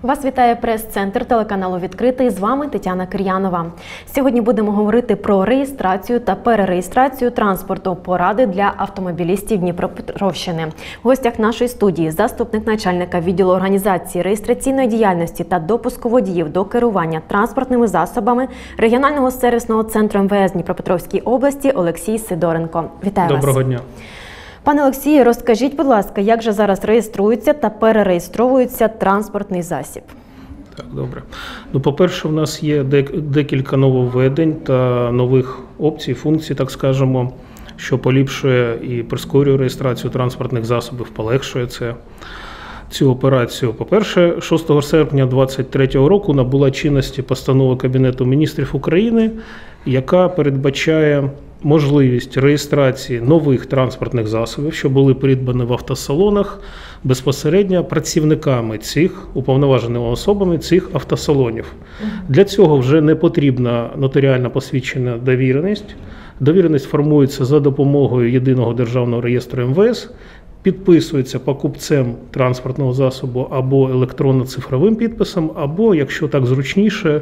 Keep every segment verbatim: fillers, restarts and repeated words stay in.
Вас вітає прес-центр телеканалу «Відкритий». З вами Тетяна Кир'янова. Сьогодні будемо говорити про реєстрацію та перереєстрацію транспорту, поради для автомобілістів Дніпропетровщини. В гостях нашої студії заступник начальника відділу організації реєстраційної діяльності та допуску водіїв до керування транспортними засобами регіонального сервісного центру ем ве ес Дніпропетровській області Олексій Сидоренко. Вітаю вас. Доброго дня. Пане Олексію, розкажіть, будь ласка, як же зараз реєструється та перереєстровується транспортний засіб? Так, добре. Ну, по-перше, в нас є декілька нововведень та нових опцій, функцій, так скажемо, що поліпшує і прискорює реєстрацію транспортних засобів, полегшує це. Цю операцію. По-перше, шостого серпня дві тисячі двадцять третього року набула чинності постанова Кабінету міністрів України, яка передбачає можливість реєстрації нових транспортних засобів, що були придбані в автосалонах, безпосередньо працівниками цих, уповноваженими особами цих автосалонів. Для цього вже не потрібна нотаріально посвідчена довіреність. Довіреність формується за допомогою єдиного державного реєстру ем ве ес, підписується покупцем транспортного засобу або електронно-цифровим підписом, або, якщо так зручніше,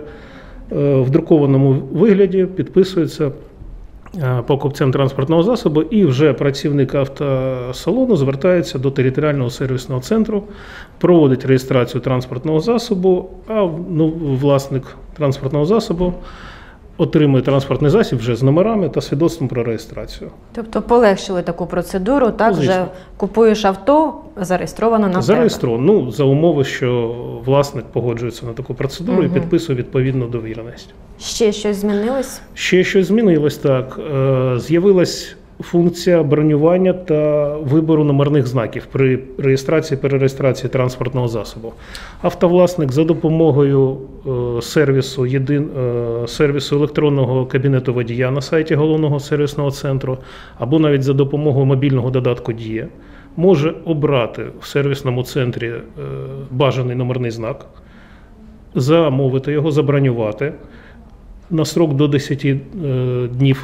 в друкованому вигляді підписується покупцем транспортного засобу, і вже працівник автосалону звертається до територіального сервісного центру, проводить реєстрацію транспортного засобу, а ну, власник транспортного засобу отримує транспортний засіб вже з номерами та свідоцтвом про реєстрацію. Тобто полегшили таку процедуру, так, Звісно. вже купуєш авто, зареєстровано на Зареєстровано, ну, за умови, що власник погоджується на таку процедуру, угу, і підписує відповідну довіреність. Ще щось змінилось? Ще щось змінилось, так. З'явилась функція бронювання та вибору номерних знаків при реєстрації, перереєстрації транспортного засобу. Автовласник за допомогою сервісу, єдин, сервісу електронного кабінету водія на сайті Головного сервісного центру або навіть за допомогою мобільного додатку «Дія» може обрати в сервісному центрі бажаний номерний знак, замовити його, забронювати на строк до десяти днів.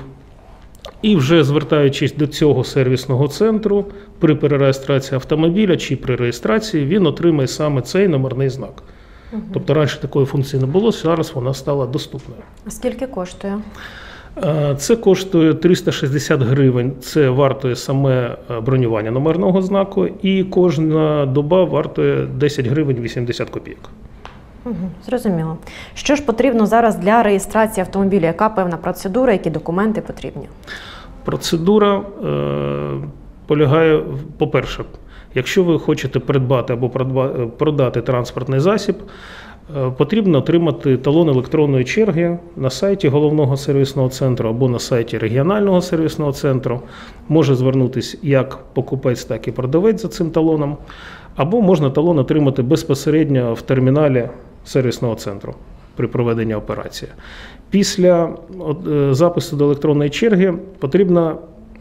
І вже звертаючись до цього сервісного центру, при перереєстрації автомобіля чи при реєстрації, він отримає саме цей номерний знак. Угу. Тобто раніше такої функції не було, зараз вона стала доступною. А скільки коштує? Це коштує триста шістдесят гривень, це вартує саме бронювання номерного знаку, і кожна доба вартує десять гривень вісімдесят копійок. Угу, зрозуміло. Що ж потрібно зараз для реєстрації автомобіля? Яка певна процедура, які документи потрібні? Процедура е, полягає, по-перше, якщо ви хочете придбати або продати транспортний засіб, е, потрібно отримати талон електронної черги на сайті Головного сервісного центру або на сайті регіонального сервісного центру. Може звернутися як покупець, так і продавець за цим талоном, або можна талон отримати безпосередньо в терміналі сервісного центру при проведенні операції. Після запису до електронної черги потрібно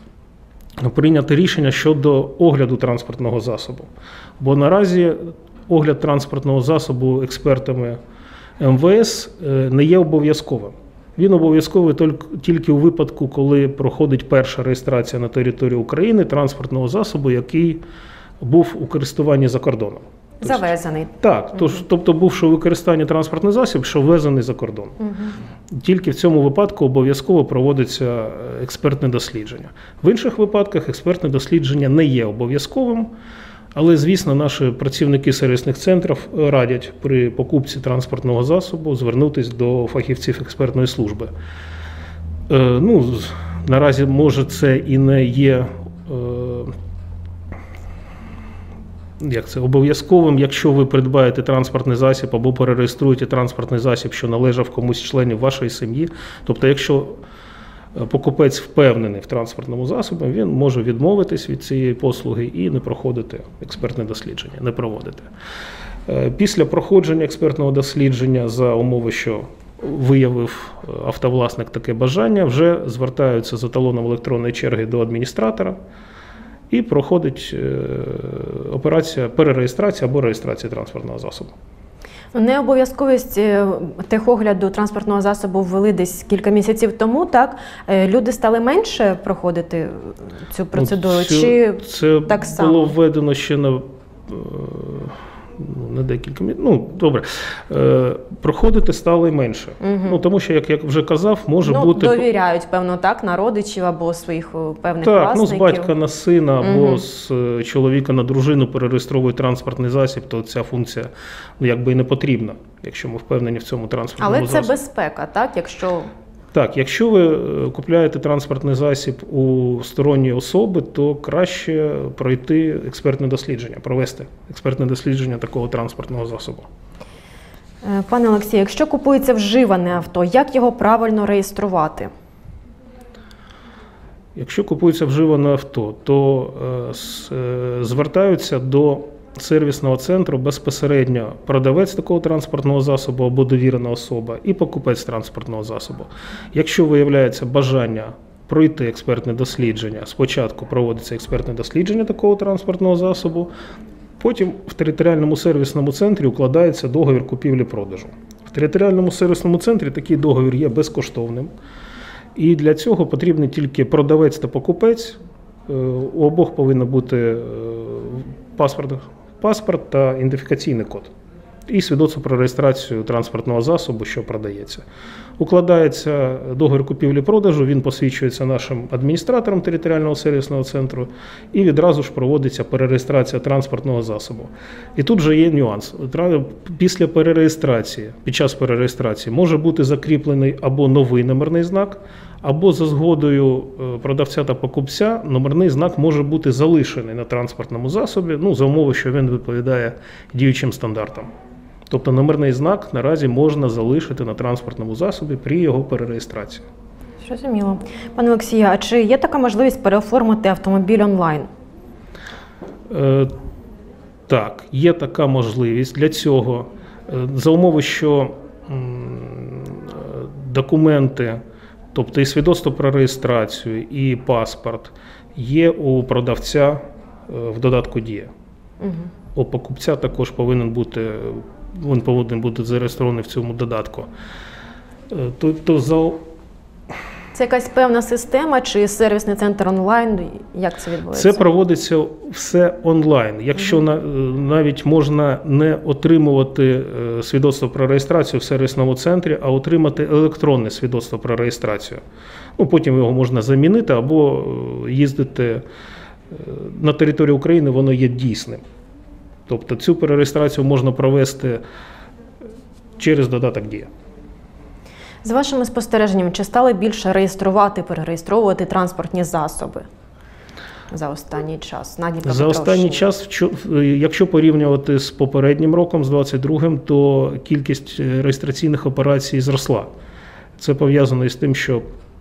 прийняти рішення щодо огляду транспортного засобу. Бо наразі огляд транспортного засобу експертами ем ве ес не є обов'язковим. Він обов'язковий тільки у випадку, коли проходить перша реєстрація на території України транспортного засобу, який був у користуванні за кордоном. Завезений. Так, тож, тобто бувши у використанні транспортний засіб, що ввезений за кордон. Угу. Тільки в цьому випадку обов'язково проводиться експертне дослідження. В інших випадках експертне дослідження не є обов'язковим, але, звісно, наші працівники сервісних центрів радять при покупці транспортного засобу звернутися до фахівців експертної служби. Е, ну, наразі, може, це і не є е, Як це обов'язковим, якщо ви придбаєте транспортний засіб або перереєструєте транспортний засіб, що належав комусь з членів вашої сім'ї. Тобто, якщо покупець впевнений в транспортному засобі, він може відмовитись від цієї послуги і не проходити експертне дослідження, не проводити. Після проходження експертного дослідження за умови, що виявив автовласник таке бажання, вже звертаються за талоном електронної черги до адміністратора, і проходить операція перереєстрації або реєстрації транспортного засобу. Необов'язковість техогляду транспортного засобу ввели десь кілька місяців тому, так? Люди стали менше проходити цю процедуру, ну, цю, чи це так само? Це було введено ще на, не декілька, ну, добре, е, проходити стало й менше. Угу. Ну, тому що, як я вже казав, може ну, бути... довіряють, певно, так, на родичів або своїх певних так, власників. Так, ну, з батька на сина або угу. з чоловіка на дружину перереєстровують транспортний засіб, то ця функція, ну, якби і не потрібна, якщо ми впевнені в цьому транспортному засобі. Але засобі. це безпека, так, якщо... Так, якщо ви купуєте транспортний засіб у сторонньої особи, то краще пройти експертне дослідження, провести експертне дослідження такого транспортного засобу. Пане Олексію, якщо купується вживане авто, як його правильно реєструвати? Якщо купується вживане авто, то е, звертаються до сервісного центру безпосередньо продавець такого транспортного засобу або довірена особа і покупець транспортного засобу. Якщо виявляється бажання пройти експертне дослідження, спочатку проводиться експертне дослідження такого транспортного засобу, потім в територіальному сервісному центрі укладається договір купівлі-продажу. В територіальному сервісному центрі такий договір є безкоштовним, і для цього потрібні тільки продавець та покупець, у обох повинен бути паспорт, паспорт та ідентифікаційний код і свідоцтво про реєстрацію транспортного засобу, що продається. Укладається договір купівлі-продажу, він посвідчується нашим адміністратором територіального сервісного центру і відразу ж проводиться перереєстрація транспортного засобу. І тут же є нюанс. Після перереєстрації, під час перереєстрації може бути закріплений або новий номерний знак, або за згодою продавця та покупця номерний знак може бути залишений на транспортному засобі, ну, за умови, що він відповідає діючим стандартам. Тобто номерний знак наразі можна залишити на транспортному засобі при його перереєстрації. Зрозуміло. Пане Олексію, а чи є така можливість переоформити автомобіль онлайн? Е, так, є така можливість. Для цього, за умови, що м, документи, тобто і свідоцтво про реєстрацію, і паспорт є у продавця в додатку «Дія». Угу. У покупця також повинен бути, він повинен бути зареєстрований в цьому додатку. Тобто за... Це якась певна система чи сервісний центр онлайн? Як це відбувається? Це проводиться все онлайн. Якщо угу. навіть можна не отримувати свідоцтво про реєстрацію в сервісному центрі, а отримати електронне свідоцтво про реєстрацію. Ну, потім його можна замінити або їздити на території України, воно є дійсним. Тобто цю перереєстрацію можна провести через додаток «Дія». З вашими спостереженнями, чи стали більше реєструвати, перереєстровувати транспортні засоби за останній час? На за останній час, якщо порівнювати з попереднім роком, з двадцять другим, то кількість реєстраційних операцій зросла. Це пов'язано із тим, що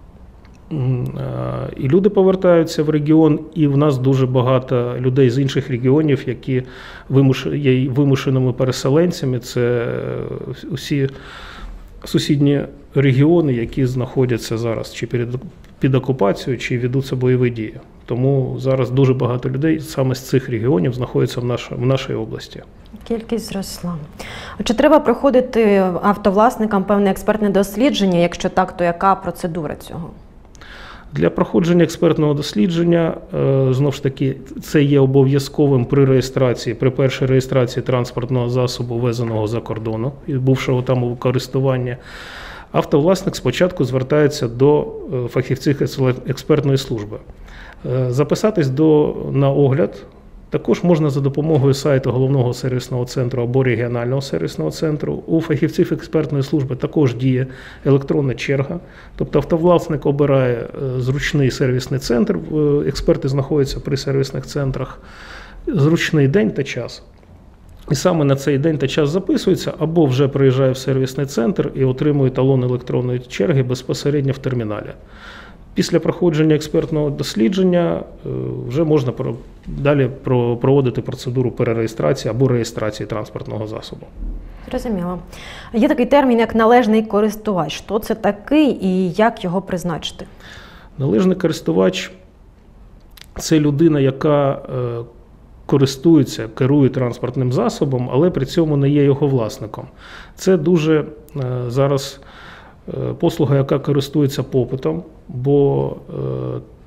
і люди повертаються в регіон, і в нас дуже багато людей з інших регіонів, які є вимушеними переселенцями. Це усі сусідні регіони, які знаходяться зараз чи під окупацією, чи ведуться бойові дії. Тому зараз дуже багато людей саме з цих регіонів знаходяться в, наш, в нашій області. Кількість зросла. А чи треба проходити автовласникам певне експертне дослідження? Якщо так, то яка процедура цього? Для проходження експертного дослідження, знову ж таки, це є обов'язковим при реєстрації, при першій реєстрації транспортного засобу, ввезеного за кордону, і бувшого там у користуванні. Автовласник спочатку звертається до фахівців експертної служби. Записатись до, на огляд також можна за допомогою сайту головного сервісного центру або регіонального сервісного центру. У фахівців експертної служби також діє електронна черга. Тобто автовласник обирає зручний сервісний центр, експерти знаходяться при сервісних центрах, зручний день та час. І саме на цей день та час записується, або вже приїжджає в сервісний центр і отримує талон електронної черги безпосередньо в терміналі. Після проходження експертного дослідження вже можна далі проводити процедуру перереєстрації або реєстрації транспортного засобу. Зрозуміло. Є такий термін, як належний користувач. Що це такий і як його призначити? Належний користувач – це людина, яка користується, керує транспортним засобом, але при цьому не є його власником. Це дуже зараз послуга, яка користується попитом, бо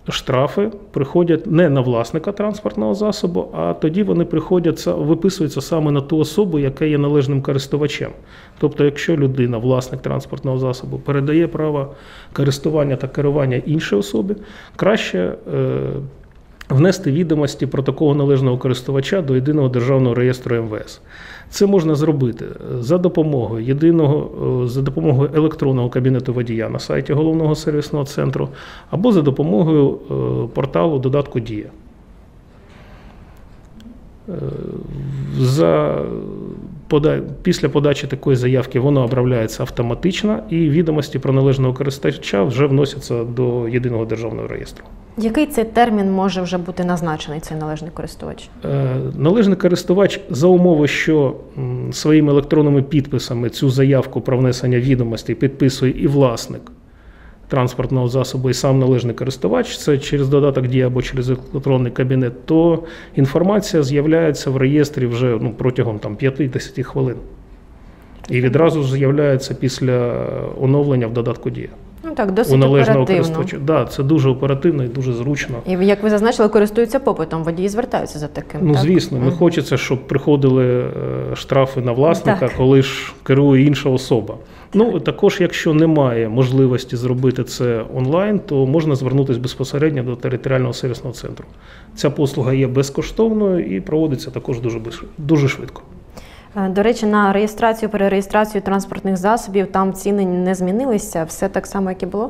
штрафи приходять не на власника транспортного засобу, а тоді вони приходять, виписуються саме на ту особу, яка є належним користувачем. Тобто, якщо людина, власник транспортного засобу, передає право користування та керування іншій особі, краще е, внести відомості про такого належного користувача до єдиного державного реєстру ем ве ес. Це можна зробити за допомогою єдиного, за допомогою електронного кабінету водія на сайті Головного сервісного центру або за допомогою порталу додатку «Дія». За, пода, після подачі такої заявки воно обробляється автоматично і відомості про належного користувача вже вносяться до єдиного державного реєстру. Який цей термін може вже бути назначений, цей належний користувач? Належний користувач за умови, що своїми електронними підписами цю заявку про внесення відомостей підписує і власник транспортного засобу, і сам належний користувач, це через додаток «Дія» або через електронний кабінет, то інформація з'являється в реєстрі вже ну, протягом там, п'ять-десять хвилин. І відразу ж з'являється після оновлення в додатку «Дія». Ну так, досить оперативно. Да, це дуже оперативно і дуже зручно. І, як ви зазначили, користуються попитом, водії звертаються за таким. Ну, так? звісно, не mm. хочеться, щоб приходили штрафи на власника, так. коли ж керує інша особа. Так. Ну, також, якщо немає можливості зробити це онлайн, то можна звернутися безпосередньо до територіального сервісного центру. Ця послуга є безкоштовною і проводиться також дуже, дуже швидко. До речі, на реєстрацію, перереєстрацію транспортних засобів там ціни не змінилися? Все так само, як і було?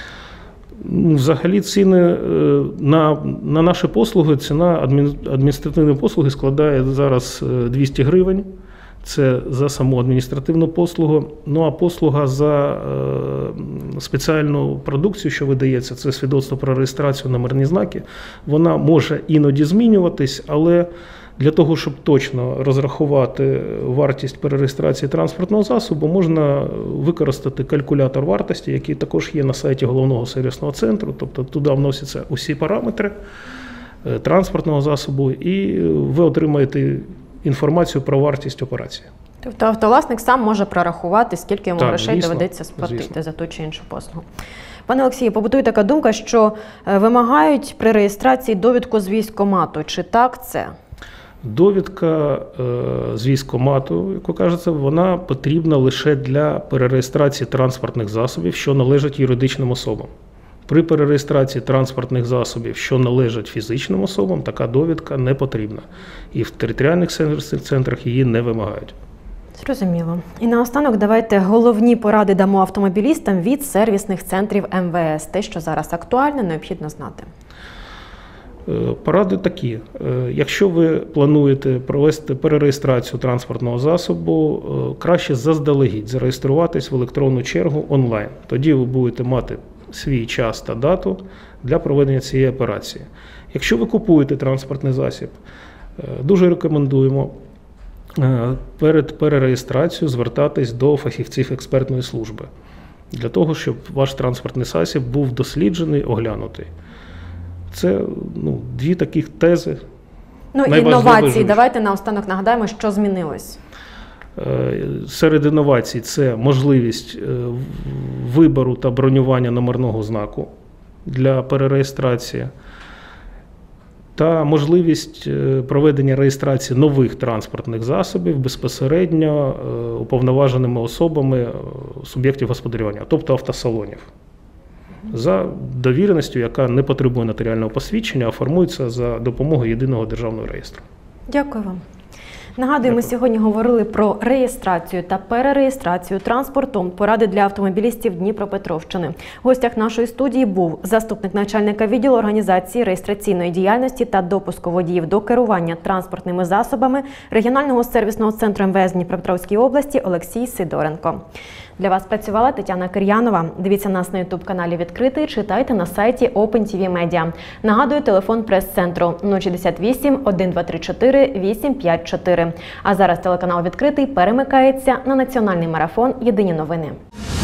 Взагалі ціни на, на наші послуги, ціна адміністративної послуги складає зараз двісті гривень. Це за саму адміністративну послугу. Ну а послуга за е, спеціальну продукцію, що видається, це свідоцтво про реєстрацію, номерні знаки, вона може іноді змінюватись, але для того, щоб точно розрахувати вартість перереєстрації транспортного засобу, можна використати калькулятор вартості, який також є на сайті Головного сервісного центру. Тобто туди вносяться усі параметри транспортного засобу, і ви отримаєте інформацію про вартість операції. Тобто автовласник сам може прорахувати, скільки йому так, грошей звісно, доведеться сплатити звісно. за ту чи іншу послугу. Пане Олексію, побутує така думка, що вимагають при реєстрації довідку з військкомату. Чи так це? Довідка з військкомату, як ви кажете, вона потрібна лише для перереєстрації транспортних засобів, що належать юридичним особам. При перереєстрації транспортних засобів, що належать фізичним особам, така довідка не потрібна. І в територіальних сервісних центрах її не вимагають. Зрозуміло. І наостанок давайте головні поради дамо автомобілістам від сервісних центрів ем ве ес. Те, що зараз актуально, необхідно знати. Поради такі. Якщо ви плануєте провести перереєстрацію транспортного засобу, краще заздалегідь зареєструватись в електронну чергу онлайн. Тоді ви будете мати свій час та дату для проведення цієї операції. Якщо ви купуєте транспортний засіб, дуже рекомендуємо перед перереєстрацією звертатись до фахівців експертної служби, для того, щоб ваш транспортний засіб був досліджений, оглянутий. Це ну, дві таких тези. Ну, інновації. Давайте наостанок нагадаємо, що змінилось. Серед інновацій це можливість вибору та бронювання номерного знаку для перереєстрації та можливість проведення реєстрації нових транспортних засобів безпосередньо уповноваженими особами суб'єктів господарювання, тобто автосалонів. За довіреністю, яка не потребує нотаріального посвідчення, а формується за допомогою єдиного державного реєстру. Дякую вам. Нагадую, ми сьогодні говорили про реєстрацію та перереєстрацію транспорту, поради для автомобілістів Дніпропетровщини. В гостях нашої студії був заступник начальника відділу організації реєстраційної діяльності та допуску водіїв до керування транспортними засобами регіонального сервісного центру ем ве ес Дніпропетровської області Олексій Сидоренко. Для вас працювала Тетяна Кир'янова. Дивіться нас на ютуб-каналі «Відкритий», читайте на сайті Open ті ві Media. Нагадую, телефон прес-центру нуль шістдесят вісім, один два три чотири, вісім п'ять чотири. А зараз телеканал «Відкритий» перемикається на національний марафон «Єдині новини».